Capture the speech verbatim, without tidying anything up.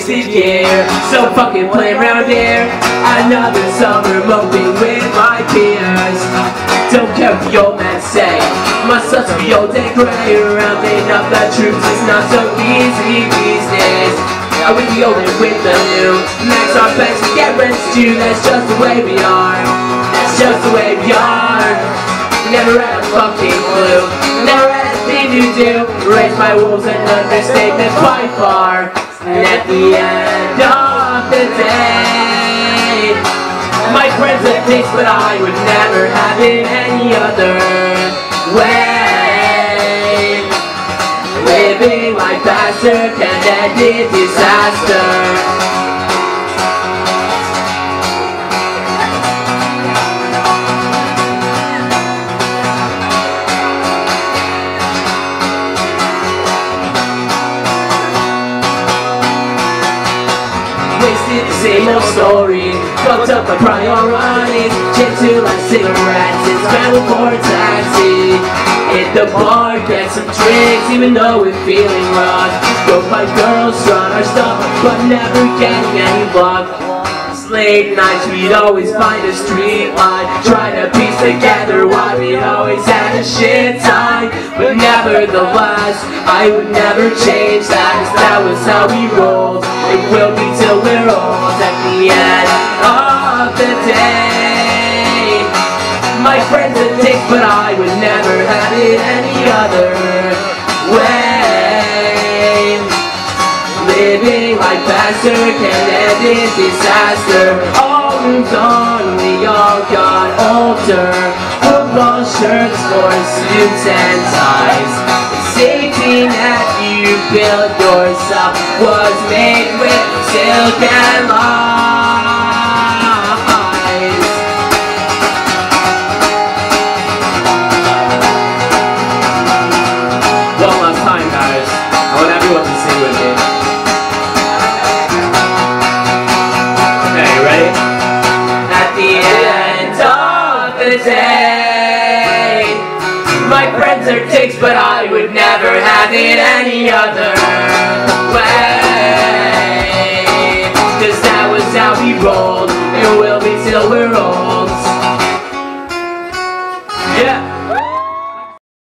wasted year. So fucking play around here. Another summer moping with my peers. Don't care what the old man say. My such be old and gray. Rounding up the troops is not so easy these days. Are we the old and with the new? Max our backs, we get rents too. That's just the way we are. That's just the way we are. Never had a fucking clue. Never had a thing to do. Raise my wolves an understatement by far. And at the end of the day, my friends are dicks, but I would never have it any other way. Living like bastard can end in disaster. Wasted the same old story. Fucked up my priorities. Chip to like cigarettes and scramble for a taxi. Hit the bar, get some drinks, even though we're feeling rough. Go find girls, run our stuff, but never getting any luck. Late nights, we'd always find a street light, try to piece together why we always had a shit time. But nevertheless, I would never change that, 'cause that was how we rolled. It will be till we're old at the end of the day. My friends are dicks, but I would never have it any other way. Living like bastard can end in disaster. All moved on, we all got older. Football shirts for suits and ties. The safety net you built yourself was made with silk and lies. One last time, guys. I want everyone to sing with me. At the end of the day, my friends are dicks, but I would never have it any other way. 'Cause that was how we rolled. It will be till we're old. Yeah.